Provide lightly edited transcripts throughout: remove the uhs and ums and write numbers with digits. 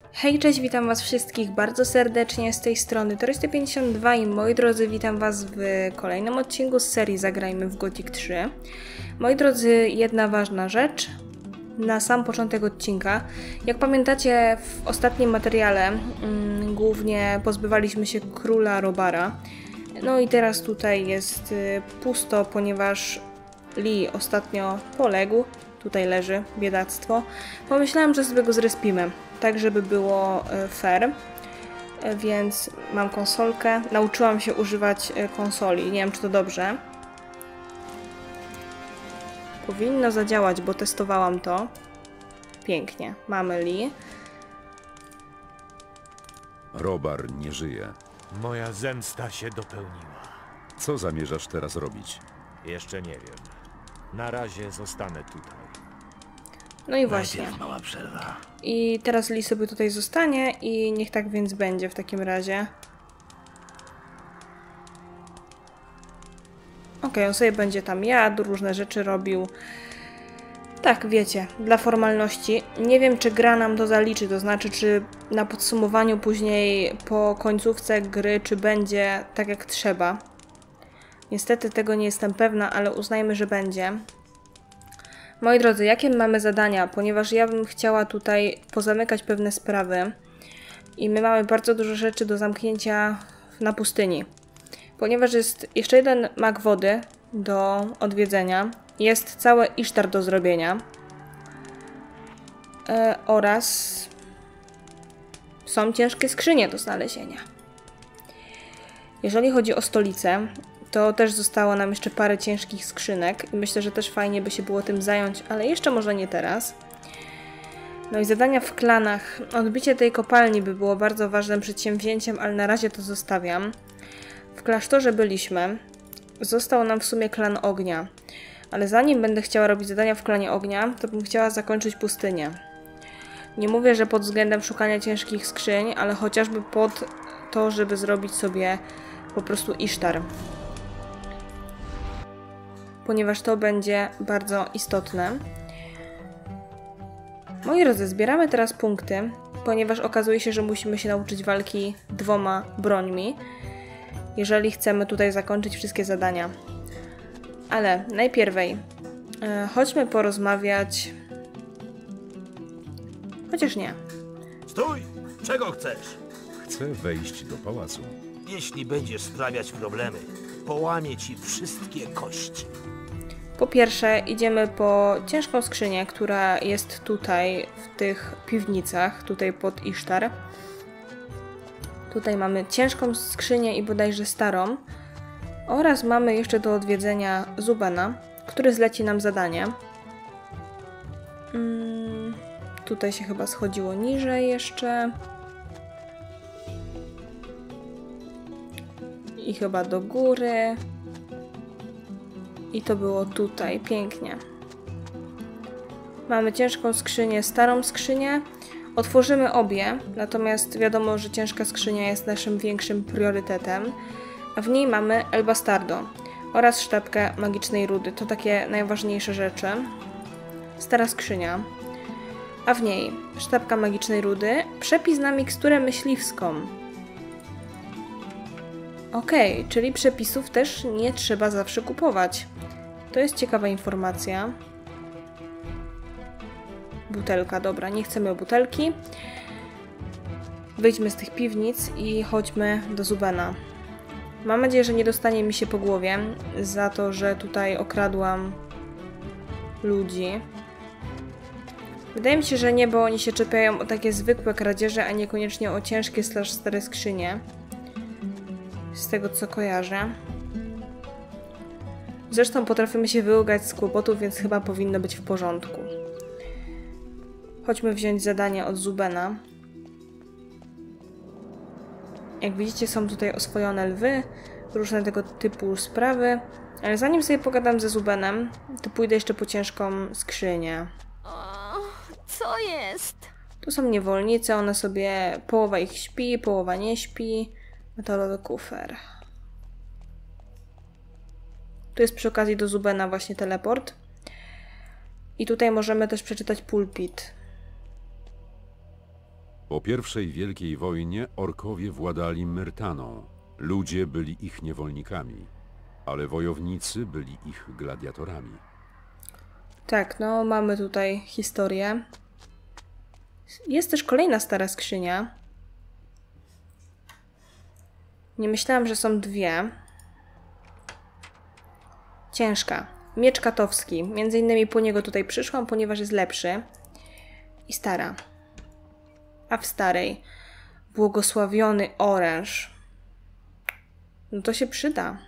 Hej, cześć, witam was wszystkich bardzo serdecznie z tej strony Torysty52 i moi drodzy, witam was w kolejnym odcinku z serii Zagrajmy w Gothic 3. Moi drodzy, jedna ważna rzecz na sam początek odcinka. Jak pamiętacie, w ostatnim materiale głównie pozbywaliśmy się króla Robara. No i teraz tutaj jest pusto, ponieważ Lee ostatnio poległ. Tutaj leży, biedactwo. Pomyślałam, że sobie go zrespimy, tak żeby było fair. Więc mam konsolkę. Nauczyłam się używać konsoli. Nie wiem, czy to dobrze. Powinno zadziałać, bo testowałam to. Pięknie. Mamy Lee. Robar nie żyje. Moja zemsta się dopełniła. Co zamierzasz teraz robić? Jeszcze nie wiem. Na razie zostanę tutaj. No i właśnie. Mała przerwa. I teraz Lee sobie tutaj zostanie i niech tak więc będzie w takim razie. Okej, on sobie będzie tam jadł, różne rzeczy robił. Tak, wiecie, dla formalności. Nie wiem, czy gra nam to zaliczy, to znaczy, czy na podsumowaniu później po końcówce gry, czy będzie tak jak trzeba. Niestety tego nie jestem pewna, ale uznajmy, że będzie. Moi drodzy, jakie mamy zadania? Ponieważ ja bym chciała tutaj pozamykać pewne sprawy i my mamy bardzo dużo rzeczy do zamknięcia na pustyni. Ponieważ jest jeszcze jeden mak wody do odwiedzenia, jest całe Isztar do zrobienia oraz są ciężkie skrzynie do znalezienia. Jeżeli chodzi o stolicę, to też zostało nam jeszcze parę ciężkich skrzynek i myślę, że też fajnie by się było tym zająć, ale jeszcze może nie teraz. No i zadania w klanach. Odbicie tej kopalni by było bardzo ważnym przedsięwzięciem, ale na razie to zostawiam. W klasztorze byliśmy. Został nam w sumie klan ognia. Ale zanim będę chciała robić zadania w klanie ognia, to bym chciała zakończyć pustynię. Nie mówię, że pod względem szukania ciężkich skrzyń, ale chociażby pod to, żeby zrobić sobie po prostu Isztar. Ponieważ to będzie bardzo istotne. Moi drodzy, zbieramy teraz punkty, ponieważ okazuje się, że musimy się nauczyć walki dwoma brońmi, jeżeli chcemy tutaj zakończyć wszystkie zadania. Ale najpierwej chodźmy porozmawiać... Chociaż nie. Stój! Czego chcesz? Chcę wejść do pałacu. Jeśli będziesz sprawiać problemy, połamię ci wszystkie kości. Po pierwsze idziemy po ciężką skrzynię, która jest tutaj w tych piwnicach, tutaj pod Isztar. Tutaj mamy ciężką skrzynię i bodajże starą. Oraz mamy jeszcze do odwiedzenia Zubena, który zleci nam zadanie. Tutaj się chyba schodziło niżej jeszcze. I chyba do góry. I to było tutaj. Pięknie. Mamy ciężką skrzynię, starą skrzynię. Otworzymy obie, natomiast wiadomo, że ciężka skrzynia jest naszym większym priorytetem. A w niej mamy El Bastardo oraz sztabkę magicznej rudy. To takie najważniejsze rzeczy. Stara skrzynia. A w niej sztabka magicznej rudy, przepis na miksturę myśliwską. Okej, czyli przepisów też nie trzeba zawsze kupować. To jest ciekawa informacja. Butelka, dobra, nie chcemy butelki. Wyjdźmy z tych piwnic i chodźmy do Zubena. Mam nadzieję, że nie dostanie mi się po głowie za to, że tutaj okradłam ludzi. Wydaje mi się, że nie, bo oni się czepiają o takie zwykłe kradzieże, a niekoniecznie o ciężkie / stare skrzynie. Z tego, co kojarzę. Zresztą potrafimy się wyłgać z kłopotów, więc chyba powinno być w porządku. Chodźmy wziąć zadanie od Zubena. Jak widzicie, są tutaj oswojone lwy, różne tego typu sprawy. Ale zanim sobie pogadam ze Zubenem, to pójdę jeszcze po ciężką skrzynię. Co jest? Tu są niewolnice, one sobie... Połowa ich śpi, połowa nie śpi. Metalowy kufer. Tu jest przy okazji do Zubena właśnie teleport. I tutaj możemy też przeczytać pulpit. Po pierwszej wielkiej wojnie orkowie władali Myrtaną. Ludzie byli ich niewolnikami, ale wojownicy byli ich gladiatorami. Tak, no mamy tutaj historię. Jest też kolejna stara skrzynia. Nie myślałam, że są dwie. Ciężka. Miecz katowski. Między innymi po niego tutaj przyszłam, ponieważ jest lepszy. I stara. A w starej błogosławiony oręż. No to się przyda.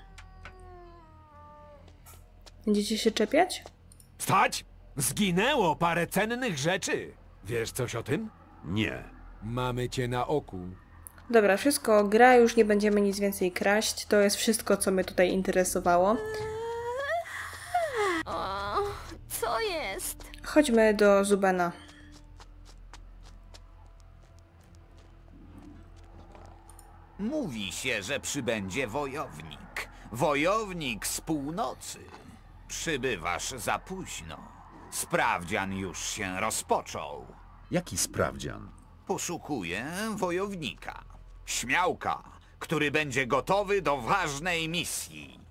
Będziecie się czepiać? Stać! Zginęło parę cennych rzeczy. Wiesz coś o tym? Nie. Mamy cię na oku. Dobra, wszystko gra, już nie będziemy nic więcej kraść. To jest wszystko, co mnie tutaj interesowało. O, co jest? Chodźmy do Zubena. Mówi się, że przybędzie wojownik. Wojownik z północy. Przybywasz za późno. Sprawdzian już się rozpoczął. Jaki sprawdzian? Poszukuję wojownika. Śmiałka, który będzie gotowy do ważnej misji.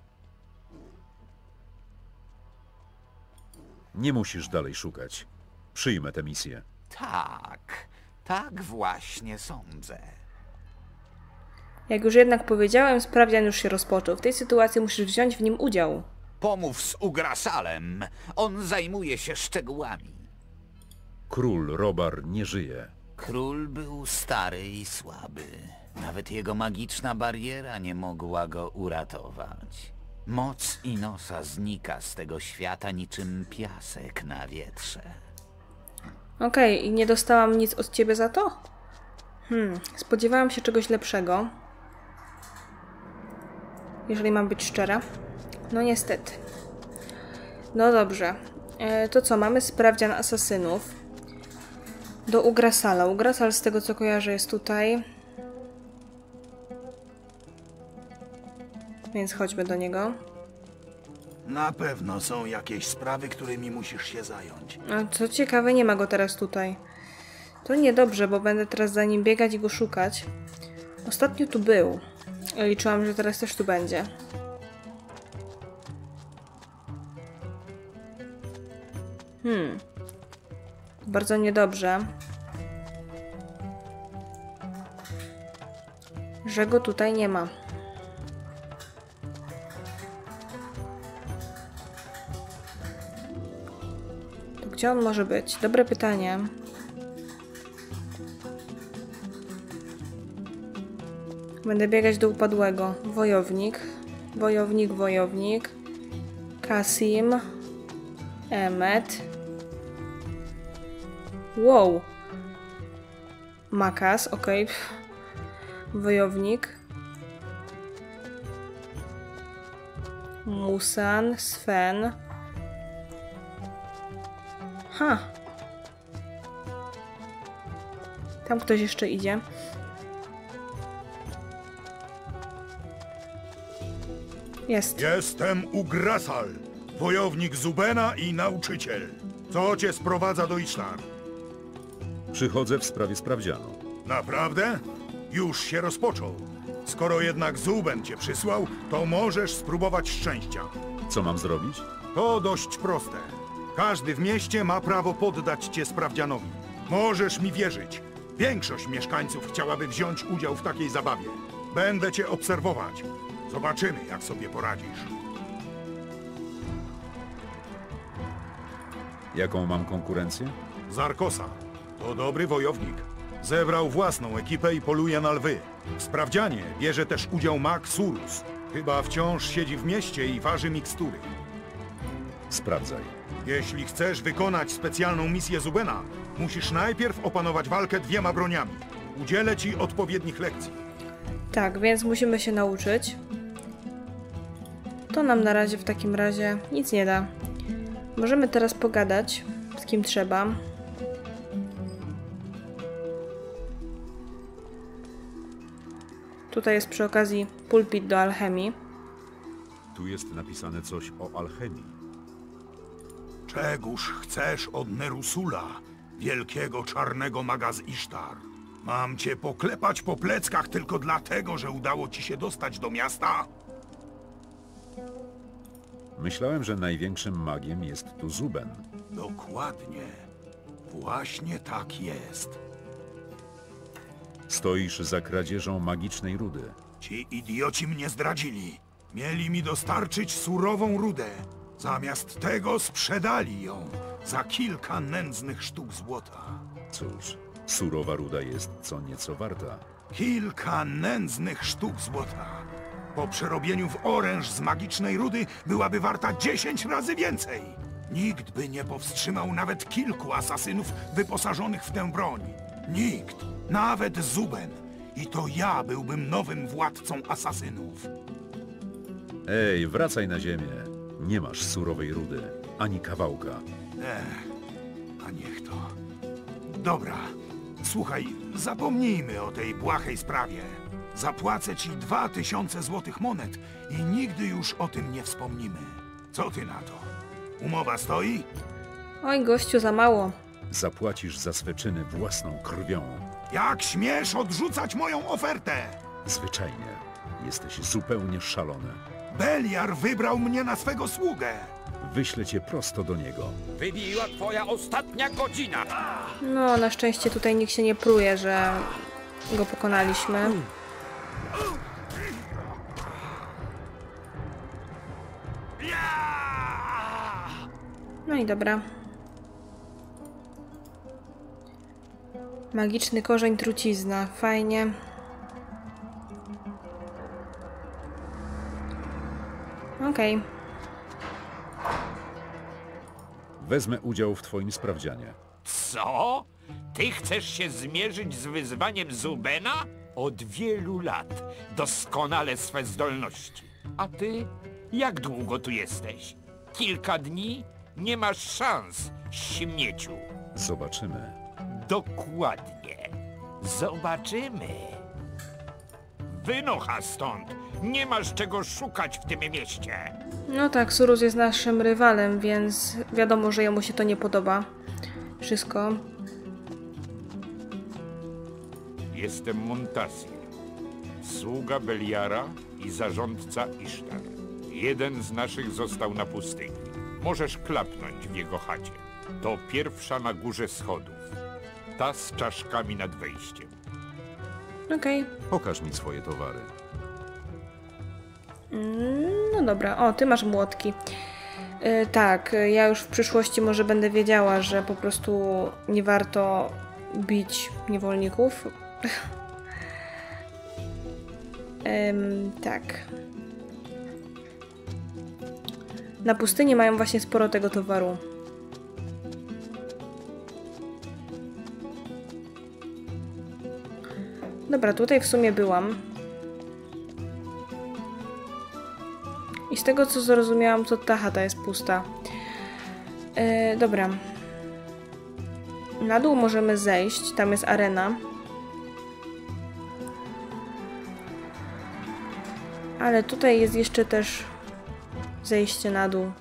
Nie musisz dalej szukać. Przyjmę tę misję. Tak właśnie sądzę. Jak już jednak powiedziałem, sprawdzian już się rozpoczął. W tej sytuacji musisz wziąć w nim udział. Pomów z Ugrasalem. On zajmuje się szczegółami. Król Robar nie żyje. Król był stary i słaby. Nawet jego magiczna bariera nie mogła go uratować. Moc Inosa znika z tego świata niczym piasek na wietrze. Okej, i nie dostałam nic od ciebie za to? Spodziewałam się czegoś lepszego. Jeżeli mam być szczera. No niestety. No dobrze. To co, mamy sprawdzian asasynów. Do Ugrasala. Ugrasal z tego co kojarzę jest tutaj. Więc chodźmy do niego. Na pewno są jakieś sprawy, którymi musisz się zająć. A co ciekawe, nie ma go teraz tutaj. To niedobrze, bo będę teraz za nim biegać i go szukać. Ostatnio tu był. Liczyłam, że teraz też tu będzie. Bardzo niedobrze. Że go tutaj nie ma. To gdzie on może być? Dobre pytanie. Będę biegać do upadłego. Wojownik. Wojownik. Kasim. Emmet. Wow. Makas, okej. Wojownik. Musan, Sven. Tam ktoś jeszcze idzie. Jest. Jestem Ugrasal, wojownik Zubena i nauczyciel. Co cię sprowadza do Isztar? Przychodzę w sprawie sprawdzianu. Naprawdę? Już się rozpoczął. Skoro jednak Zuben cię przysłał, to możesz spróbować szczęścia. Co mam zrobić? To dość proste. Każdy w mieście ma prawo poddać cię sprawdzianowi. Możesz mi wierzyć. Większość mieszkańców chciałaby wziąć udział w takiej zabawie. Będę cię obserwować. Zobaczymy, jak sobie poradzisz. Jaką mam konkurencję? Zarkosa. To dobry wojownik. Zebrał własną ekipę i poluje na lwy. W sprawdzianie bierze też udział mag Surus. Chyba wciąż siedzi w mieście i waży mikstury. Sprawdzaj. Jeśli chcesz wykonać specjalną misję Zubena, musisz najpierw opanować walkę dwiema broniami. Udzielę ci odpowiednich lekcji. Tak, więc musimy się nauczyć. To nam na razie w takim razie nic nie da. Możemy teraz pogadać, z kim trzeba. Tutaj jest przy okazji pulpit do alchemii. Tu jest napisane coś o alchemii. Czegóż chcesz od Nerusula, wielkiego czarnego maga z Isztar? Mam cię poklepać po pleckach tylko dlatego, że udało ci się dostać do miasta? Myślałem, że największym magiem jest tu Zuben. Dokładnie. Właśnie tak jest. Stoisz za kradzieżą magicznej rudy. Ci idioci mnie zdradzili. Mieli mi dostarczyć surową rudę. Zamiast tego sprzedali ją za kilka nędznych sztuk złota. Cóż, surowa ruda jest co nieco warta. Kilka nędznych sztuk złota. Po przerobieniu w oręż z magicznej rudy byłaby warta 10 razy więcej. Nikt by nie powstrzymał nawet kilku asasynów wyposażonych w tę broń. Nikt, nawet Zuben. I to ja byłbym nowym władcą asasynów. Ej, wracaj na ziemię. Nie masz surowej rudy, ani kawałka. A niech to. Dobra, słuchaj, zapomnijmy o tej błahej sprawie. Zapłacę ci 2000 złotych monet i nigdy już o tym nie wspomnimy. Co ty na to? Umowa stoi? Oj, gościu, za mało. Zapłacisz za swe czyny własną krwią. Jak śmiesz odrzucać moją ofertę? Zwyczajnie. Jesteś zupełnie szalony. Beliar wybrał mnie na swego sługę. Wyślę cię prosto do niego. Wybiła twoja ostatnia godzina! No, na szczęście tutaj nikt się nie pruje, że go pokonaliśmy. No i dobra. Magiczny korzeń trucizna. Fajnie. Okej. Wezmę udział w twoim sprawdzianie. Co? Ty chcesz się zmierzyć z wyzwaniem Zubena? Od wielu lat doskonale swe zdolności. A ty? Jak długo tu jesteś? Kilka dni? Nie masz szans, śmieciu. Zobaczymy. Dokładnie. Zobaczymy. Wynocha stąd. Nie masz czego szukać w tym mieście. No tak, Surus jest naszym rywalem, więc wiadomo, że jemu się to nie podoba. Wszystko. Jestem Muntasir, sługa Beliara i zarządca Isztar. Jeden z naszych został na pustyni. Możesz klapnąć w jego chacie. To pierwsza na górze schodów. Ta z czaszkami nad wejściem. Okej. Pokaż mi swoje towary. No dobra. O, ty masz młotki. Tak, ja już w przyszłości może będę wiedziała, że po prostu nie warto bić niewolników. Tak. Na pustyni mają właśnie sporo tego towaru. Dobra, tutaj w sumie byłam. I z tego co zrozumiałam, to ta chata jest pusta. Dobra. Na dół możemy zejść, tam jest arena. Ale tutaj jest jeszcze też zejście na dół.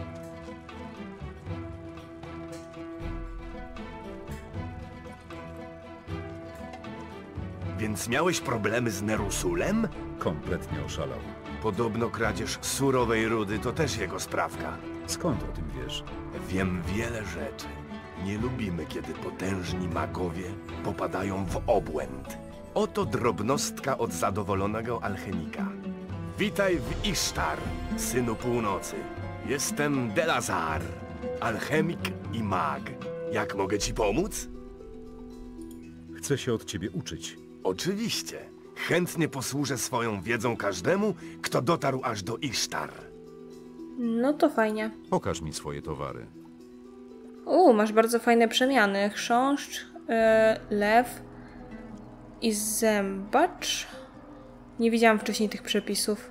Więc miałeś problemy z Nerusulem? Kompletnie oszalał. Podobno kradzież surowej rudy to też jego sprawka. Skąd o tym wiesz? Wiem wiele rzeczy. Nie lubimy, kiedy potężni magowie popadają w obłęd. Oto drobnostka od zadowolonego alchemika. Witaj w Isztar, synu północy. Jestem Delazar, alchemik i mag. Jak mogę ci pomóc? Chcę się od ciebie uczyć. Oczywiście. Chętnie posłużę swoją wiedzą każdemu, kto dotarł aż do Isztar. No to fajnie. Pokaż mi swoje towary. Masz bardzo fajne przemiany. Chrząszcz, lew i zębacz. Nie widziałam wcześniej tych przepisów.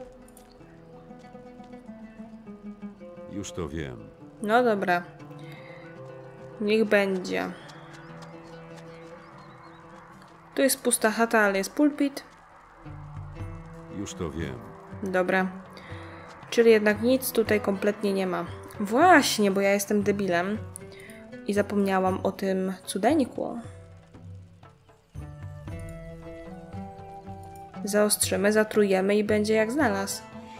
Już to wiem. No dobra. Niech będzie. Tu jest pusta chata, ale jest pulpit. Już to wiem. Dobra. Czyli jednak nic tutaj kompletnie nie ma. Właśnie, bo ja jestem debilem. I zapomniałam o tym cudeńku. Zaostrzymy, zatrujemy i będzie jak znalazł.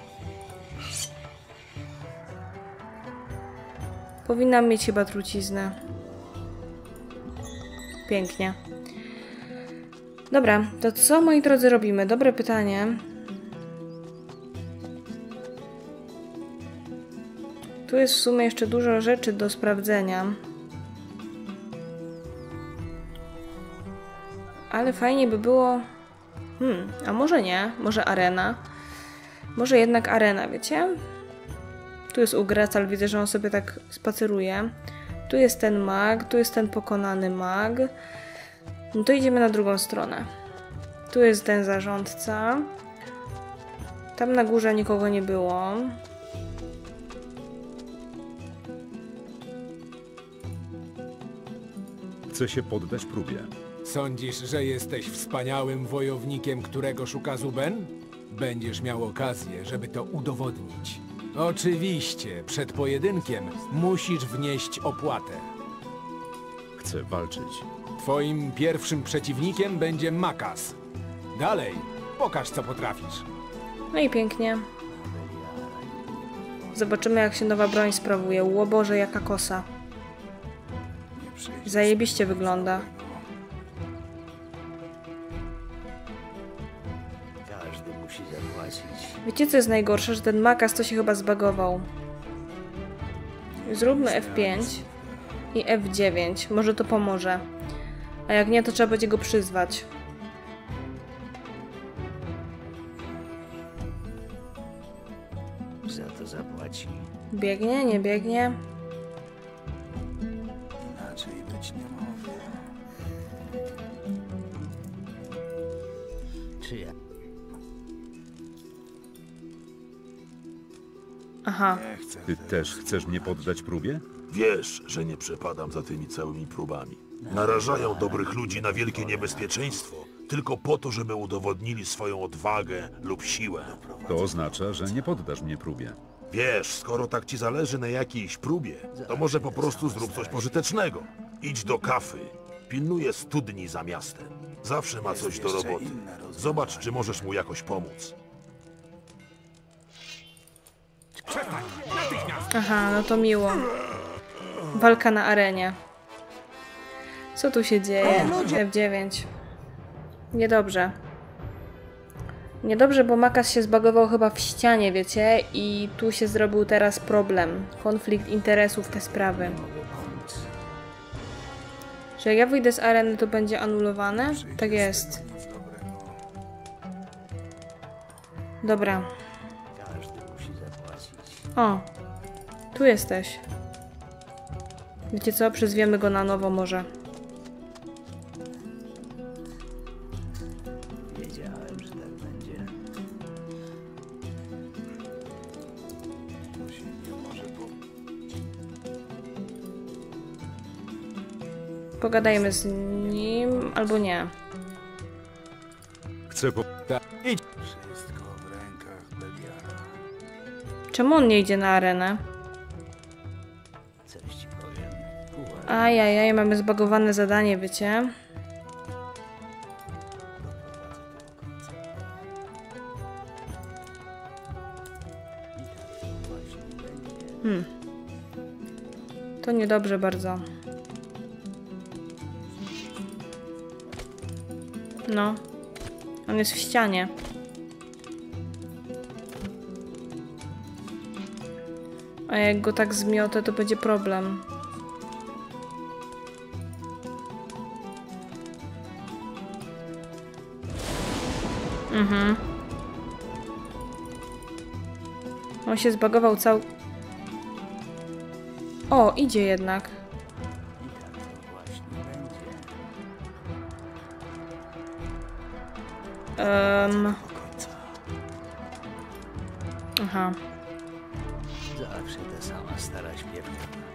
Powinnam mieć chyba truciznę. Pięknie. Dobra, to co, moi drodzy, robimy? Dobre pytanie. Tu jest w sumie jeszcze dużo rzeczy do sprawdzenia. Ale fajnie by było... a może nie? Może arena? Może jednak arena, wiecie? Tu jest Ugracal, widzę, że on sobie tak spaceruje. Tu jest ten mag, tu jest ten pokonany mag. No to idziemy na drugą stronę. Tu jest ten zarządca. Tam na górze nikogo nie było. Chcę się poddać próbie. Sądzisz, że jesteś wspaniałym wojownikiem, którego szuka Zuben? Będziesz miał okazję, żeby to udowodnić. Oczywiście, przed pojedynkiem musisz wnieść opłatę. Chcę walczyć. Twoim pierwszym przeciwnikiem będzie Makas. Dalej, pokaż, co potrafisz. No i pięknie. Zobaczymy, jak się nowa broń sprawuje. Ło Boże, jaka kosa. Zajebiście wygląda. Każdy musi zapłacić. Wiecie, co jest najgorsze? Że ten Makas to się chyba zbagował. Zróbmy F5 i F9. Może to pomoże. A jak nie, to trzeba będzie go przyzwać. Za to zapłaci. Biegnie, nie biegnie. Inaczej być nie może. Czy ja? Aha. Ty też chcesz mnie poddać próbie? Wiesz, że nie przepadam za tymi całymi próbami. Narażają dobrych ludzi na wielkie niebezpieczeństwo, tylko po to, żeby udowodnili swoją odwagę lub siłę. To oznacza, że nie poddasz mnie próbie. Wiesz, skoro tak ci zależy na jakiejś próbie, to może po prostu zrób coś pożytecznego. Idź do kafy. Pilnuje studni za miastem. Zawsze ma coś do roboty. Zobacz, czy możesz mu jakoś pomóc. Aha, no to miło. Walka na arenie. Co tu się dzieje? F9. Niedobrze. Niedobrze, bo Makas się zbagował chyba w ścianie, wiecie? I tu się zrobił teraz problem. Konflikt interesów, te sprawy. Że jak ja wyjdę z areny, to będzie anulowane? Tak jest. Dobra. O, tu jesteś. Wiecie co? Przyzwiemy go na nowo może. Wiedziałem, że tak będzie. To się nie może Pogadajmy z nim, albo nie. Chcę po... Idź. Wszystko w rękach Beliara. Czemu on nie idzie na arenę? Coś ci powiem. Ajajaj, mamy zbagowane zadanie, wiecie? To niedobrze bardzo. No. On jest w ścianie. A jak go tak zmiotę, to będzie problem. On się zbagował cał... O, idzie jednak. Aha. Zawsze ta sama stara śpiewka.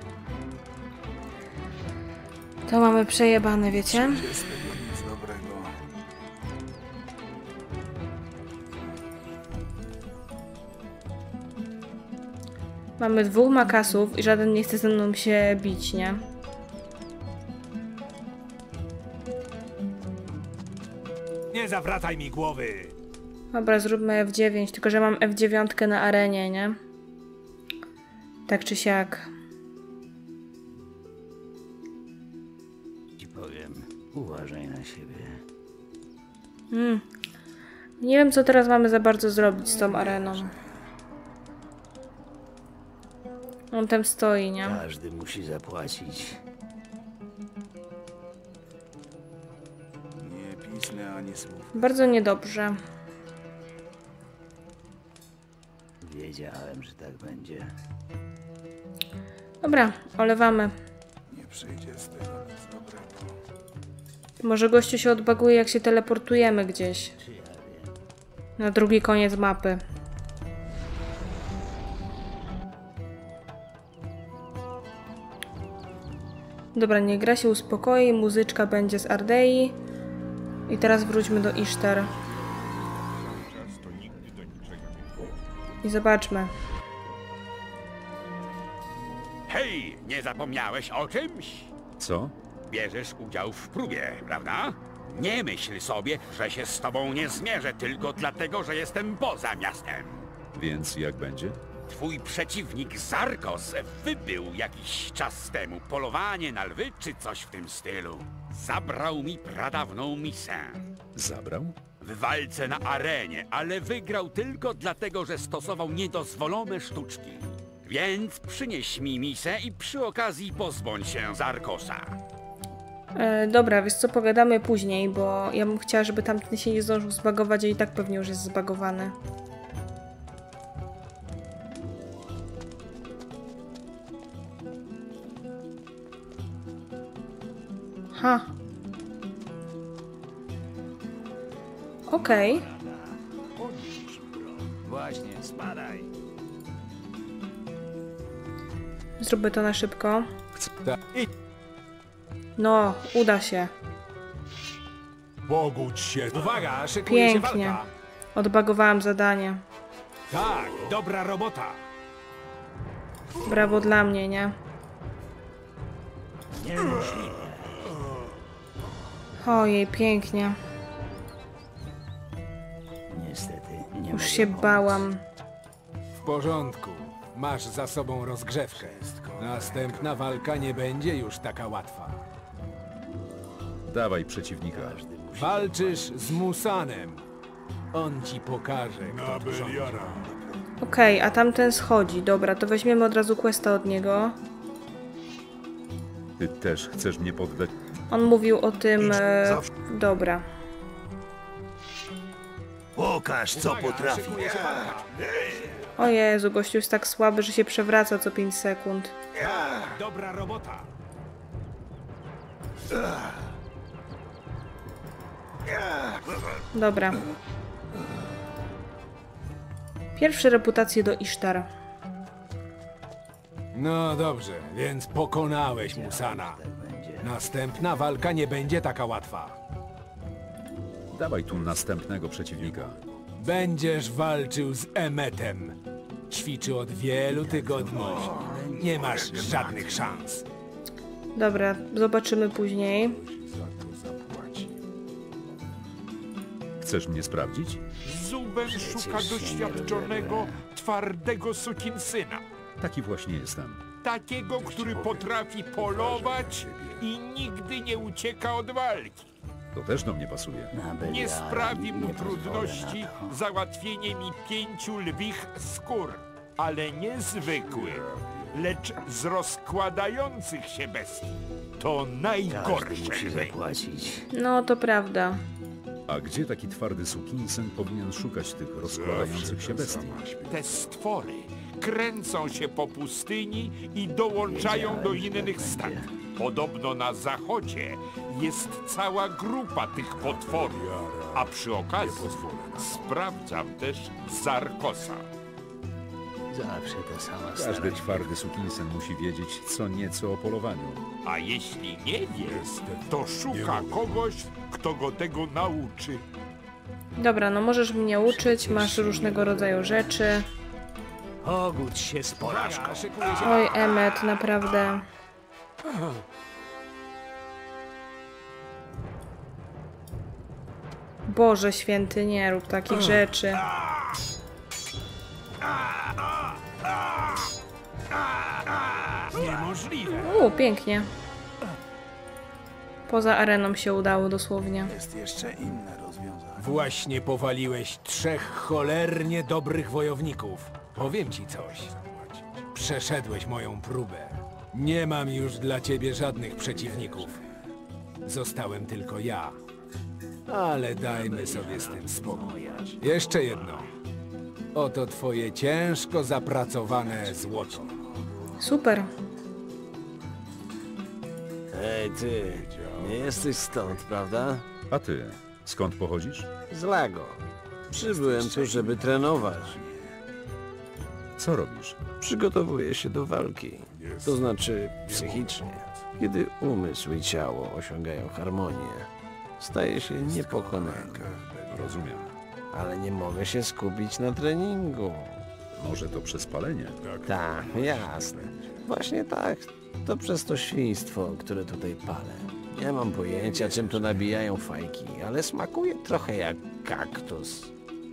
To mamy przejebane, wiecie? Jest tego nic dobrego. Mamy dwóch Makasów i żaden nie chce ze mną się bić, nie? Nie zawracaj mi głowy! Dobra, zróbmy F9, tylko że mam F9 na arenie, nie? Tak czy siak. Ci powiem, uważaj na siebie. Nie wiem, co teraz mamy za bardzo zrobić z tą areną. On tam stoi, nie? Każdy musi zapłacić. Nie pisnę ani słów. Bardzo niedobrze. Wiedziałem, że tak będzie. Dobra, olewamy. Nie przyjdzie z tego nic dobrego. Może gościu się odbaguje, jak się teleportujemy gdzieś. Na drugi koniec mapy. Dobra, niech gra się uspokoi, muzyczka będzie z Ardei. I teraz wróćmy do Ishtar. I zobaczmy. Hej, nie zapomniałeś o czymś? Co? Bierzesz udział w próbie, prawda? Nie myśl sobie, że się z tobą nie zmierzę tylko dlatego, że jestem poza miastem. Więc jak będzie? Twój przeciwnik Zarkos wybył jakiś czas temu. Polowanie na lwy czy coś w tym stylu. Zabrał mi pradawną misę. Zabrał? W walce na arenie, ale wygrał tylko dlatego, że stosował niedozwolone sztuczki. Więc przynieś mi misę i przy okazji pozbądź się Zarkosa. Dobra, wiesz co, pogadamy później, bo ja bym chciała, żeby tamten się nie zdążył zbagować, a i tak pewnie już jest zbagowany. Ha. Okej. Właśnie, spadaj. Zróbmy to na szybko. I No, uda się. Pogódź się. uwaga, szykuje się Pięknie. walka. Odbagowałam zadanie. Tak, dobra robota. Brawo dla mnie, nie? Ojej, pięknie. Niestety, nie Już mogę się pomóc. bałam. W porządku. Masz za sobą rozgrzewkę. Następna walka nie będzie już taka łatwa. Dawaj przeciwnika. Walczysz z Musanem. On ci pokaże, kto tu rządzi. Okej, a tamten schodzi. Dobra, to weźmiemy od razu questa od niego. Ty też chcesz mnie poddać? On mówił o tym... Dobra. Pokaż, co Uwaga, potrafi. szykuje się walka. O Jezu, gościu jest tak słaby, że się przewraca co 5 sekund. Dobra robota. Dobra. Pierwsze reputacje do Ishtar. No dobrze, więc pokonałeś Musana. Następna walka nie będzie taka łatwa. Dawaj tu następnego przeciwnika. Będziesz walczył z Emmetem. Ćwiczy od wielu tygodni. Nie masz żadnych szans. Dobra, zobaczymy później. Chcesz mnie sprawdzić? Zuben szuka doświadczonego, twardego sukinsyna. Taki właśnie jestem. Takiego, który potrafi polować i nigdy nie ucieka od walki. To też do mnie pasuje. Nie sprawi mu trudności załatwienie mi 5 lwich skór, ale nie zwykłych, lecz z rozkładających się bestii. To Każdy najgorsze. musi zapłacić. No, to prawda. A gdzie taki twardy sukinsyn powinien szukać tych rozkładających się bestii? Te stwory kręcą się po pustyni i dołączają do innych statków. Podobno na zachodzie jest cała grupa tych potworów, a przy okazji sprawdzam też Zarkosa. Zawsze ta sama Każdy stara twardy sukinsyn musi wiedzieć co nieco o polowaniu. A jeśli nie wie, to szuka kogoś, kto go tego nauczy. Dobra, no możesz mnie uczyć, masz różnego rodzaju rzeczy. Ogódź się z porażką. Uwaga, szykuje się Oj, walka. Emmet, naprawdę. Boże święty, nie rób takich rzeczy. Niemożliwe. Pięknie. Poza areną się udało dosłownie. Jest jeszcze inne rozwiązanie. Właśnie powaliłeś 3 cholernie dobrych wojowników. Powiem ci coś. Przeszedłeś moją próbę. Nie mam już dla ciebie żadnych przeciwników. Zostałem tylko ja. Ale dajmy sobie z tym spokój. Jeszcze jedno. Oto twoje ciężko zapracowane złoto. Super. Ej, ty, nie jesteś stąd, prawda? A ty, skąd pochodzisz? Z Lago. Przybyłem tu, żeby trenować. Co robisz? Przygotowuję się do walki. To znaczy psychicznie. Kiedy umysł i ciało osiągają harmonię, staję się niepokonany. Rozumiem. Ale nie mogę się skupić na treningu. Może to przespalenie? Tak, jasne. Właśnie tak. To przez to świństwo, które tutaj palę. Nie mam pojęcia, czym tu nabijają fajki, ale smakuje trochę jak kaktus.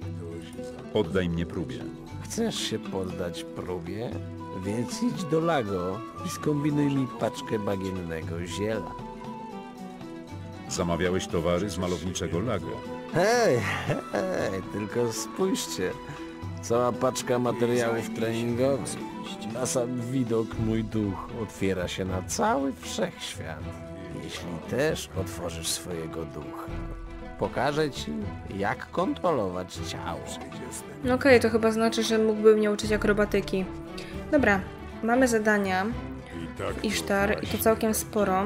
Poddaj mnie próbie. Chcesz się poddać próbie? Więc idź do Lago i skombinuj mi paczkę bagiennego ziela. Zamawiałeś towary z malowniczego Lago. Hej, hej, tylko spójrzcie. Cała paczka materiałów treningowych. Na sam widok mój duch otwiera się na cały wszechświat. Jeśli też otworzysz swojego ducha, pokażę ci, jak kontrolować ciało. Okej, to chyba znaczy, że mógłby mnie uczyć akrobatyki. Dobra, mamy zadania w Isztar i to całkiem sporo.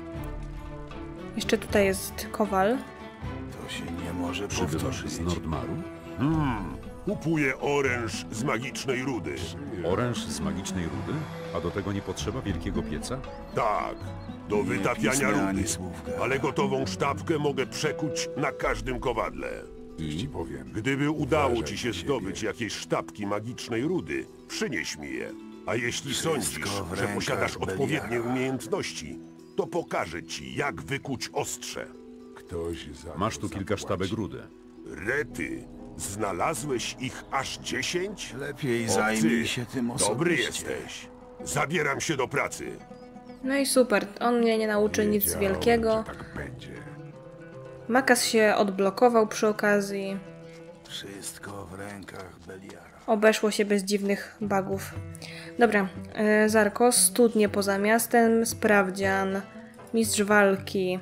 Jeszcze tutaj jest Kowal. To się nie może Przybywasz powtórzyć. z Nordmaru? Kupuję oręż z magicznej rudy. Oręż z magicznej rudy? A do tego nie potrzeba wielkiego pieca? Tak, do wytapiania rudy. Ale gotową sztabkę mogę przekuć na każdym kowadle. I? Gdyby udało ci się zdobyć jakieś sztabki magicznej rudy, przynieś mi je. A jeśli sądzisz, że posiadasz odpowiednie umiejętności, to pokażę ci, jak wykuć ostrze. Masz tu kilka sztabek rudy. Rety, znalazłeś ich aż 10? Lepiej Obcy, zajmij się tym dobry osobiście. jesteś. Zabieram się do pracy. No i super, on mnie nie nauczy nic wielkiego. Makas się odblokował przy okazji. Wszystko w rękach Beliara. Obeszło się bez dziwnych bugów. Dobra, Zarko, studnie poza miastem, sprawdzian, mistrz walki.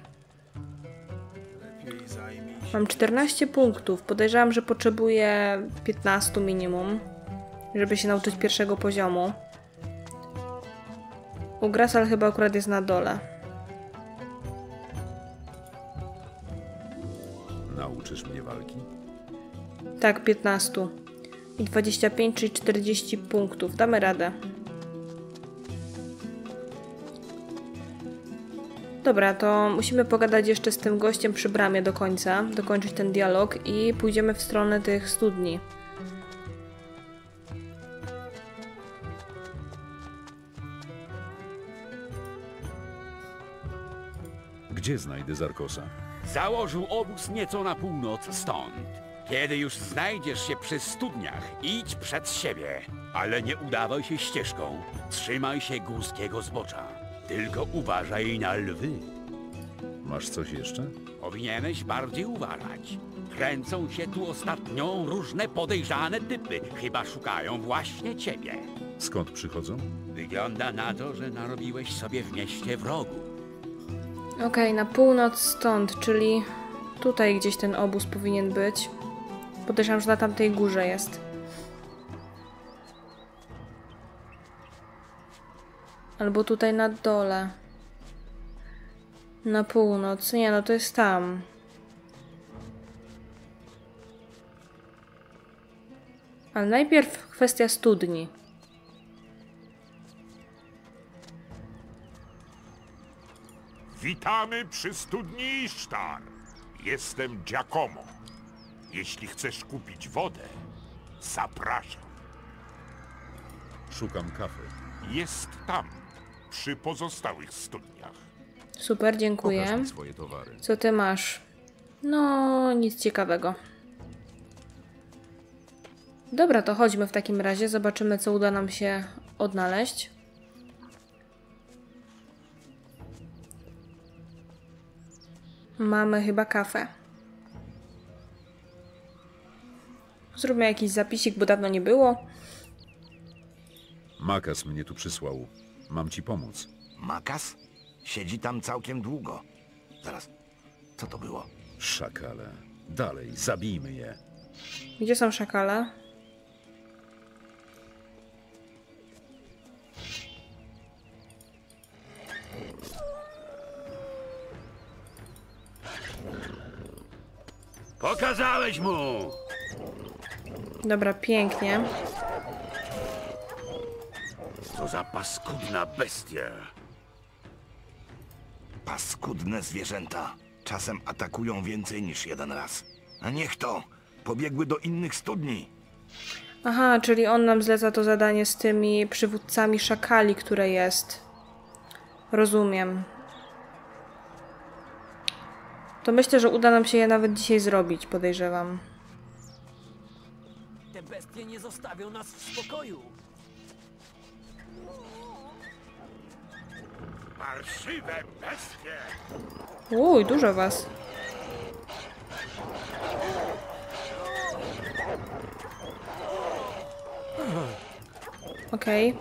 Mam 14 punktów. Podejrzewam, że potrzebuję 15 minimum, żeby się nauczyć pierwszego poziomu. Ugrasal chyba akurat jest na dole. Nauczysz mnie walki? Tak, 15. I 25, czyli 40 punktów. Damy radę. Dobra, to musimy pogadać jeszcze z tym gościem przy bramie do końca, dokończyć ten dialog i pójdziemy w stronę tych studni. Gdzie znajdę Zarkosa? Założył obóz nieco na północ stąd. Kiedy już znajdziesz się przy studniach, idź przed siebie. Ale nie udawaj się ścieżką. Trzymaj się górskiego zbocza. Tylko uważaj na lwy. Masz coś jeszcze? Powinieneś bardziej uważać. Kręcą się tu ostatnio różne podejrzane typy. Chyba szukają właśnie ciebie. Skąd przychodzą? Wygląda na to, że narobiłeś sobie w mieście wrogu. Okej, na północ stąd, czyli tutaj gdzieś ten obóz powinien być. Podejrzewam, że na tamtej górze jest. Albo tutaj na dole. Na północ. Nie, no to jest tam. Ale najpierw kwestia studni. Witamy przy studni Isztar. Jestem Giacomo. Jeśli chcesz kupić wodę, zapraszam. Szukam kafy. Jest tam, przy pozostałych studniach. Super, dziękuję. Pokaż mi swoje towary. Co ty masz? No, nic ciekawego. Dobra, to chodźmy w takim razie. Zobaczymy, co uda nam się odnaleźć. Mamy chyba kafę. Zróbmy jakiś zapisik, bo dawno nie było. Makas mnie tu przysłał. Mam ci pomóc. Makas? Siedzi tam całkiem długo. Zaraz, co to było? Szakale. Dalej, zabijmy je. Gdzie są szakale? Pokazałeś mu! Dobra, pięknie. Co za paskudna bestia. Paskudne zwierzęta. Czasem atakują więcej niż jeden raz. A niech to! Pobiegły do innych studni. Aha, czyli on nam zleca to zadanie z tymi przywódcami szakali, które jest. Rozumiem. To myślę, że uda nam się je nawet dzisiaj zrobić, podejrzewam. Te bestie nie zostawią nas w spokoju. Parszywe bestie! Uj, dużo was. Okej.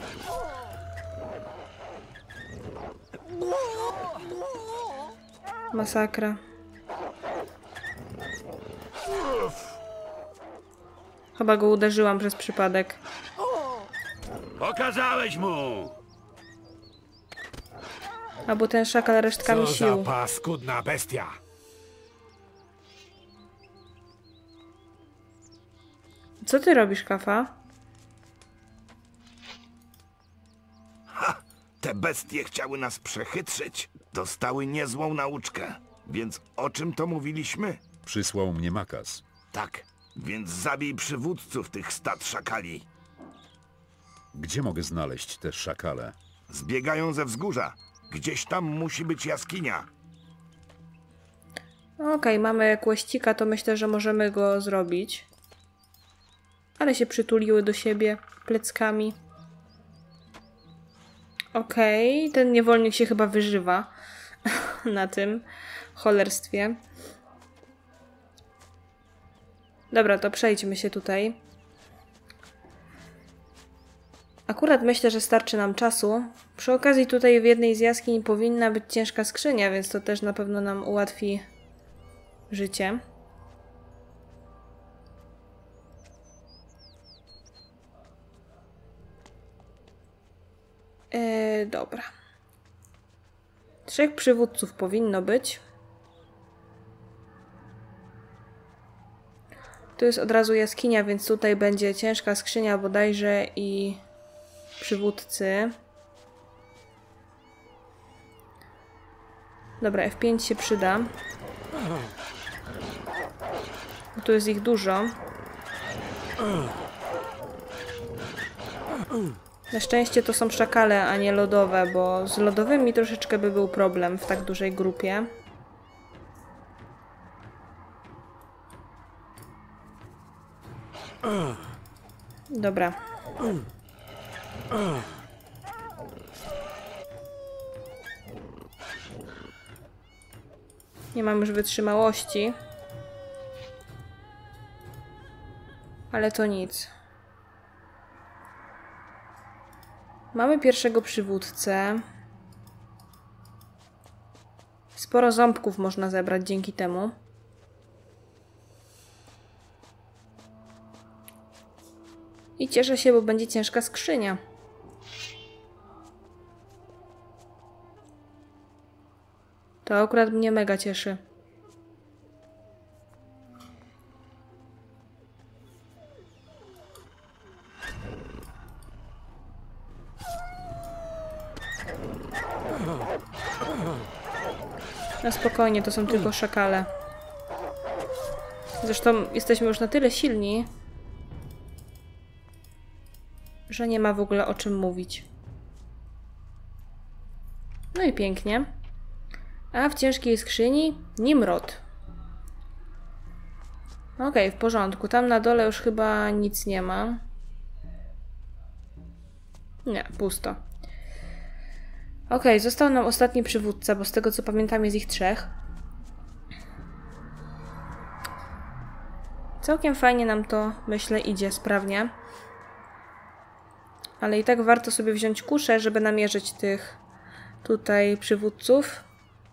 Masakra. Chyba go uderzyłam przez przypadek. Pokazałeś mu! Albo ten szakal resztkami Co sił. za paskudna bestia! Co ty robisz, Kafa? Ha! Te bestie chciały nas przechytrzyć. Dostały niezłą nauczkę. Więc o czym to mówiliśmy? Przysłał mnie Makas. Tak, więc zabij przywódców tych stad szakali. Gdzie mogę znaleźć te szakale? Zbiegają ze wzgórza. Gdzieś tam musi być jaskinia. Okej, mamy kłeścika, to myślę, że możemy go zrobić. Ale się przytuliły do siebie pleckami. Okej, ten niewolnik się chyba wyżywa na tym cholerstwie. Dobra, to przejdźmy się tutaj. Akurat myślę, że starczy nam czasu. Przy okazji tutaj w jednej z jaskiń powinna być ciężka skrzynia, więc to też na pewno nam ułatwi życie. Dobra. 3 przywódców powinno być. Tu jest od razu jaskinia, więc tutaj będzie ciężka skrzynia bodajże i przywódcy. Dobra, F5 się przyda. Bo tu jest ich dużo. Na szczęście to są szakale, a nie lodowe, bo z lodowymi troszeczkę by był problem w tak dużej grupie. Dobra. Nie mam już wytrzymałości. Ale to nic. Mamy pierwszego przywódcę. Sporo ząbków można zebrać dzięki temu. I cieszę się, bo będzie ciężka skrzynia. To akurat mnie mega cieszy. No spokojnie, to są tylko szakale. Zresztą jesteśmy już na tyle silni, że nie ma w ogóle o czym mówić. No i pięknie. A w ciężkiej skrzyni Nimrod. Okej, w porządku. Tam na dole już chyba nic nie ma. Nie, pusto. Okej, został nam ostatni przywódca, bo z tego co pamiętam jest ich 3. Całkiem fajnie nam to, myślę, idzie sprawnie. Ale i tak warto sobie wziąć kuszę, żeby namierzyć tych tutaj przywódców.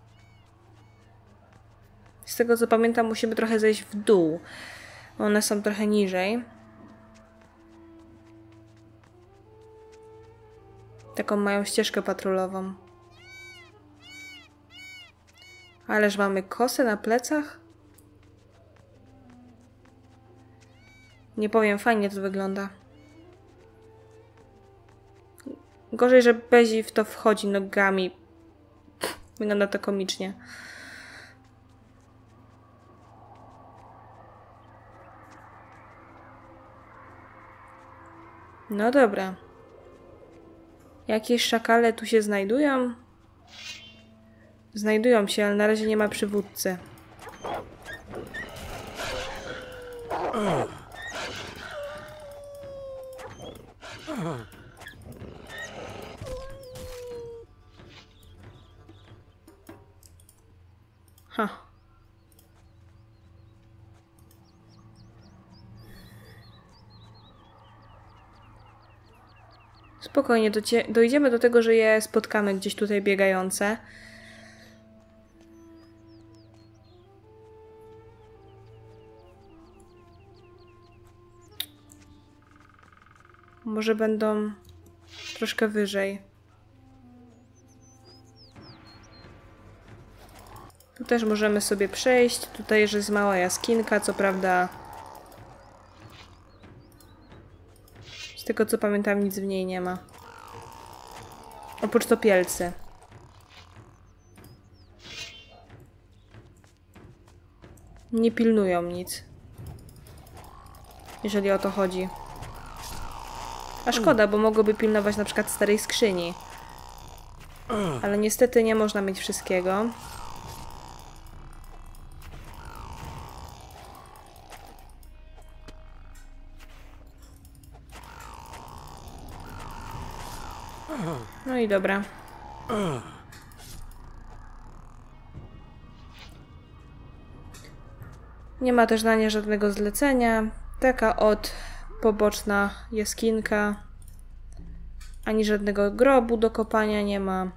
Z tego co pamiętam, musimy trochę zejść w dół. One są trochę niżej. Taką mają ścieżkę patrolową. Ależ mamy kosę na plecach? Nie powiem, fajnie to wygląda. Gorzej, że Bezi w to wchodzi nogami. Wygląda to komicznie. No dobra. Jakieś szakale tu się znajdują? Znajdują się, ale na razie nie ma przywódcy. Ha. Spokojnie, dojdziemy do tego, że je spotkamy gdzieś tutaj biegające. Może będą troszkę wyżej. Tu też możemy sobie przejść. Tutaj jest mała jaskinka, co prawda. Z tego co pamiętam, nic w niej nie ma. Oprócz topielcy. Nie pilnują nic. Jeżeli o to chodzi. A szkoda, bo mogłoby pilnować na przykład starej skrzyni. Ale niestety nie można mieć wszystkiego. No i dobra. Nie ma też na nie żadnego zlecenia. Taka poboczna jaskinka. Ani żadnego grobu do kopania nie ma.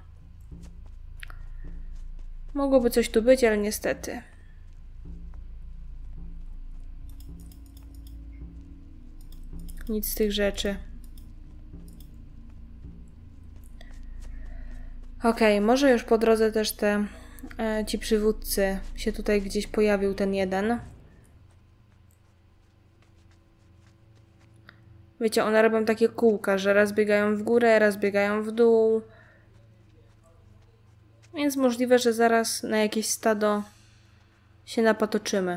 Mogłoby coś tu być, ale niestety. Nic z tych rzeczy. Okej, może już po drodze też ci przywódcy się tutaj gdzieś pojawił, ten jeden. Wiecie, one robią takie kółka, że raz biegają w górę, raz biegają w dół. Więc możliwe, że zaraz na jakieś stado się napatoczymy.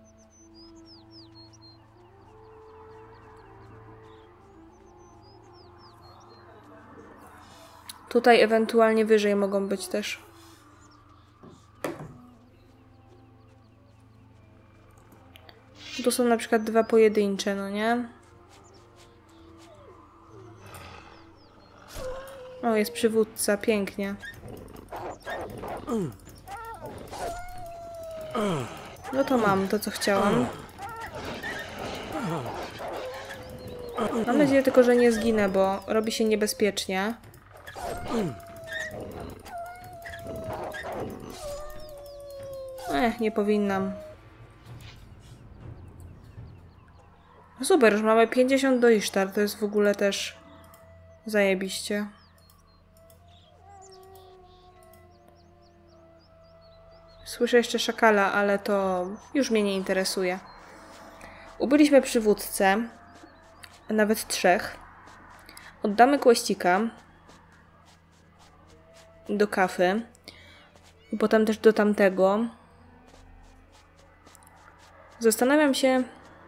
Tutaj ewentualnie wyżej mogą być też. Tu są na przykład 2 pojedyncze, no nie? O, jest przywódca, pięknie. No to mam to, co chciałam. Mam nadzieję tylko, że nie zginę, bo robi się niebezpiecznie. Nie powinnam. Super, już mamy 50 do Isztar, to jest w ogóle też zajebiście. Słyszę jeszcze szakala, ale to już mnie nie interesuje. Ubyliśmy przywódcę, nawet 3. Oddamy kłościka do kafy i potem też do tamtego. Zastanawiam się,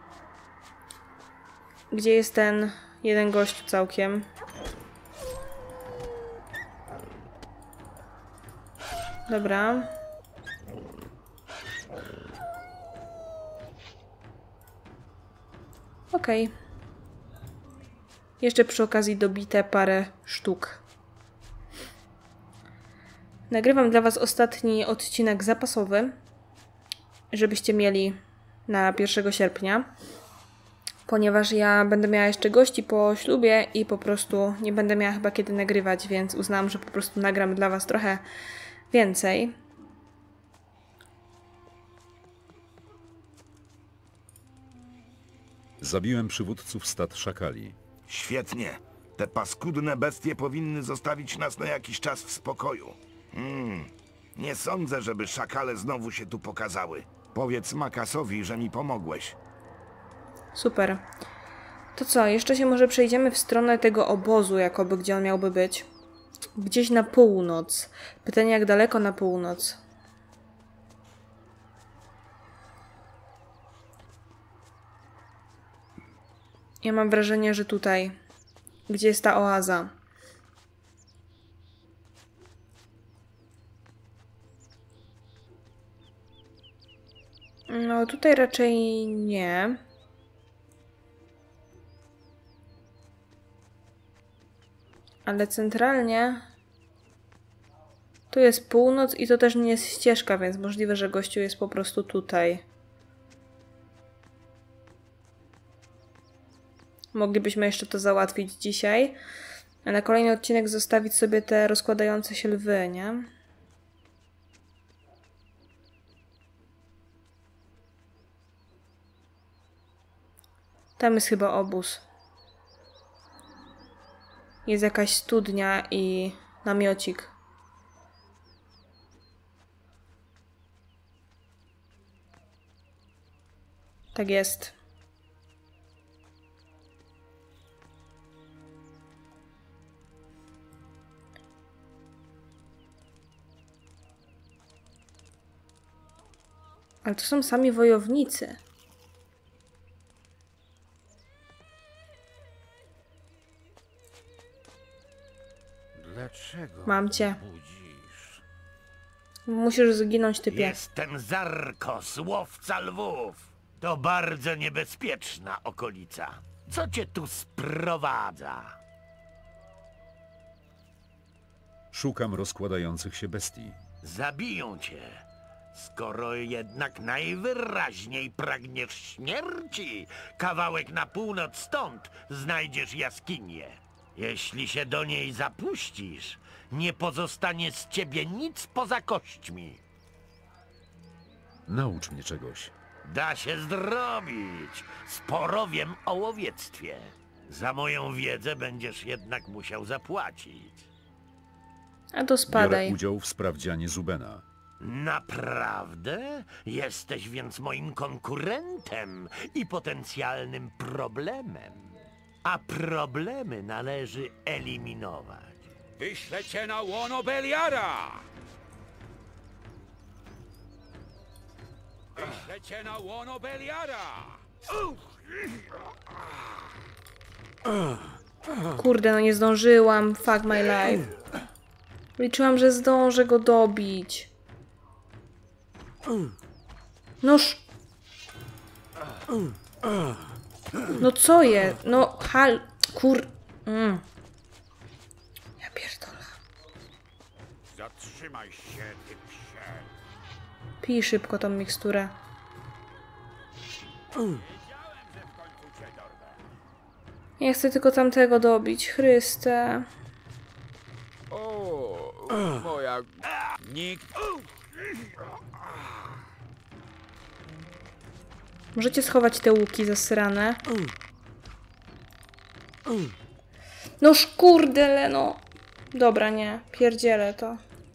gdzie jest ten jeden gościu całkiem. Dobra. Okej. Jeszcze przy okazji dobite parę sztuk. Nagrywam dla was ostatni odcinek zapasowy, żebyście mieli na 1 sierpnia. Ponieważ ja będę miała jeszcze gości po ślubie i po prostu nie będę miała chyba kiedy nagrywać, więc uznałam, że po prostu nagram dla was trochę więcej. Zabiłem przywódców stad szakali. Świetnie. Te paskudne bestie powinny zostawić nas na jakiś czas w spokoju. Nie sądzę, żeby szakale znowu się tu pokazały. Powiedz Makasowi, że mi pomogłeś. Super. To co, jeszcze się może przejdziemy w stronę tego obozu, jakoby, gdzie on miałby być. Gdzieś na północ. Pytanie, jak daleko na północ? Ja mam wrażenie, że tutaj. Gdzie jest ta oaza? No, tutaj raczej nie. Ale centralnie tu jest północ i to też nie jest ścieżka, więc możliwe, że gościu jest po prostu tutaj. Moglibyśmy jeszcze to załatwić dzisiaj, a na kolejny odcinek zostawić sobie te rozkładające się lwy, nie? Tam jest chyba obóz. Jest jakaś studnia i namiocik. Tak jest. Ale to są sami wojownicy. Dlaczego Mam cię. budzisz? Musisz zginąć, typie. Jestem Zarkos, łowca lwów. To bardzo niebezpieczna okolica. Co cię tu sprowadza? Szukam rozkładających się bestii. Zabiją cię. Skoro jednak najwyraźniej pragniesz śmierci, kawałek na północ stąd znajdziesz jaskinię. Jeśli się do niej zapuścisz, nie pozostanie z ciebie nic poza kośćmi. Naucz mnie czegoś. Da się zrobić. Sporo wiem o łowiectwie. Za moją wiedzę będziesz jednak musiał zapłacić. A to spadaj. Biorę udział w sprawdzianie Zubena. Naprawdę? Jesteś więc moim konkurentem i potencjalnym problemem. A problemy należy eliminować. Wyślę cię na łono Beliara! Wyślę cię na łono Beliara! Kurde, no nie zdążyłam. Fuck my life. Liczyłam, że zdążę go dobić. Noż. No co jest? No hal... Ja pierdolę. Zatrzymaj się, ty psie. Pij szybko tą miksturę. Ja chcę tylko tamtego dobić. Chryste. O, moja... Nikt... Możecie schować te łuki zasrane. Noż kurde, no. Dobra, nie. Pierdzielę to.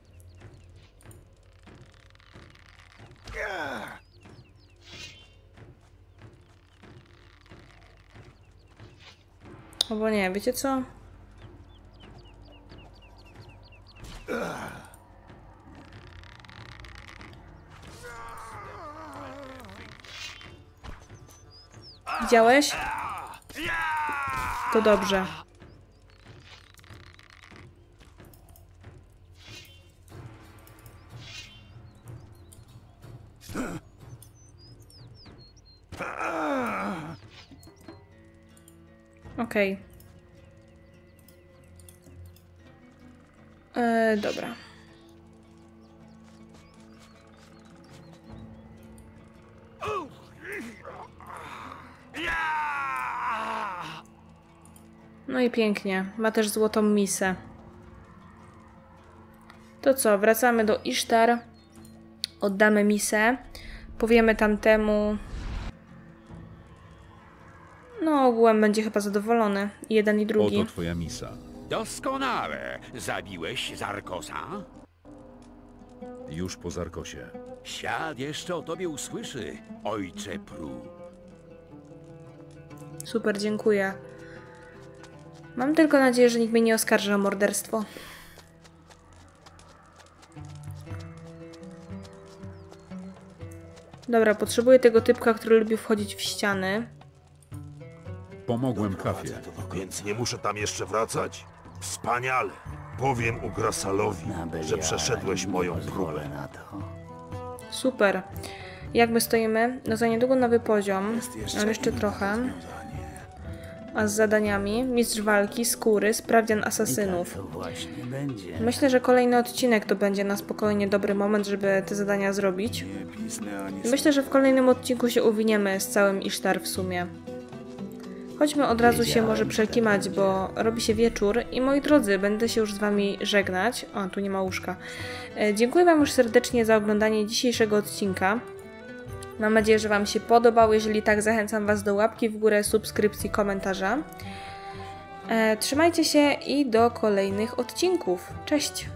Albo nie, wiecie co? Widziałeś? To dobrze. Okej. Dobra. No i pięknie. Ma też złotą misę. To co? Wracamy do Isztar. Oddamy misę. Powiemy tamtemu... No, ogółem będzie chyba zadowolony. Jeden i drugi. Oto twoja misa. Doskonale. Zabiłeś Zarkosa? Już po Zarkosie. Świat jeszcze o tobie usłyszy, ojcze Pru. Super, dziękuję. Mam tylko nadzieję, że nikt mnie nie oskarży o morderstwo. Dobra, potrzebuję tego typka, który lubi wchodzić w ściany. Pomogłem Kafie. Więc nie muszę tam jeszcze wracać? Wspaniale. Powiem Ugrasalowi, że przeszedłeś moją próbę. Super. Jak my stoimy? No za niedługo nowy poziom, ale jeszcze trochę. A z zadaniami? Mistrz walki, skóry, sprawdzian asasynów. Myślę, że kolejny odcinek to będzie na spokojnie dobry moment, żeby te zadania zrobić. Myślę, że w kolejnym odcinku się uwiniemy z całym Isztar w sumie. Chodźmy od razu się może przekimać, bo robi się wieczór i moi drodzy, będę się już z wami żegnać. O, tu nie ma łóżka. Dziękuję wam już serdecznie za oglądanie dzisiejszego odcinka. Mam nadzieję, że wam się podobał. Jeżeli tak, zachęcam was do łapki w górę, subskrypcji, komentarza. Trzymajcie się i do kolejnych odcinków. Cześć!